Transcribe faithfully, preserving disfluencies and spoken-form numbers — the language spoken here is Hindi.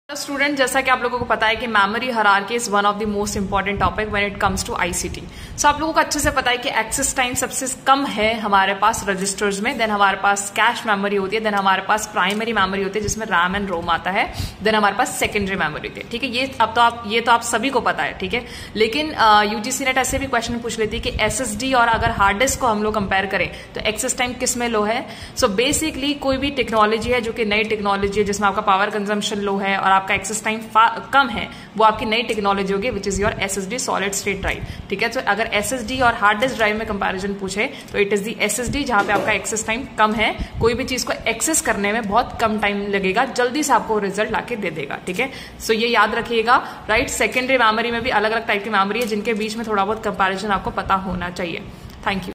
स्टूडेंट, जैसा कि आप लोगों को पता है कि memory hierarchy is one of the most important topic when it comes to ICT. So आप लोगों को अच्छे से पता है कि एक्सेस टाइम सबसे कम है हमारे पास रजिस्टर्स में, देन हमारे पास कैश मेमोरी होती है, देन हमारे पास प्राइमरी मेमोरी होती है जिसमें रैम एंड रोम आता है, देन हमारे पास सेकेंडरी मेमोरी होती है। ठीक है, ये अब तो आप ये तो आप सभी को पता है। ठीक है, लेकिन यूजीसी नेट ऐसे भी क्वेश्चन पूछ लेती है कि एसएसडी और अगर हार्ड डिस्क को हम लोग कंपेयर करें तो एक्सेस टाइम किस में लो है। सो so बेसिकली कोई भी टेक्नोलॉजी है जो कि नई टेक्नोलॉजी है जिसमें आपका पावर कंजम्पशन लो है और आपका एक्सेस टाइम कम है, वो आपकी नई टेक्नोलॉजी होगी which is your SSD solid state drive. ठीक है, तो अगर एसएसडी और हार्ड डिस्क ड्राइव में कंपैरिजन पूछे तो इट इज दी एसएसडी जहां पे आपका एक्सेस टाइम कम है, कोई भी चीज को एक्सेस करने में बहुत कम टाइम लगेगा, जल्दी से आपको रिजल्ट लाके दे देगा। ठीक है, सो ये याद रखिएगा। राइट, सेकेंडरी मेमोरी में भी अलग अलग टाइप की मेमोरी है जिनके बीच में थोड़ा बहुत कंपैरिजन आपको पता होना चाहिए। Thank you.